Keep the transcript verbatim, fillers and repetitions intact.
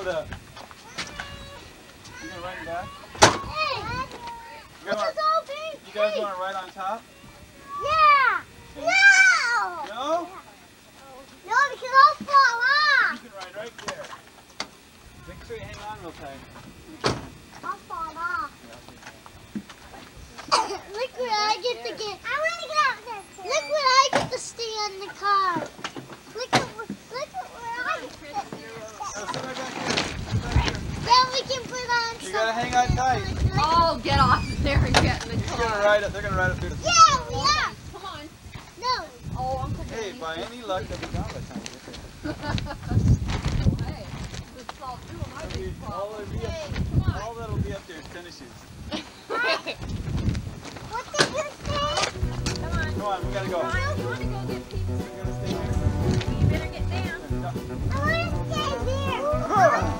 the... You gonna ride back? Hey! You guys, want, you guys want to ride on top? Yeah! Okay. No! No? No, because I'll fall off. You can ride right there. Make sure you hang on real tight. I'll fall off. Look where I get to get. I want to get out there. Look where I get to stay on the car. Look at look at where I get to stay. Oh, sit right back here. Sit back here. Then we can put on. You gotta hang on tight. Oh, get off there and get in the car. They're gonna ride it. They're gonna ride it through the. Yeah, we are. Come on. No. Oh, Uncle Hey, by any luck, they'll be gone by the time we get there. Hey, this is all two of my That'll big be- all, problems. that'll be Hey, up, come on. all that'll be up there is tennis shoes. What did you say? Come on. Come on, we gotta go. Kyle, you want to go get pizza? We're gonna stay here. You better get down. I want to stay here. Go.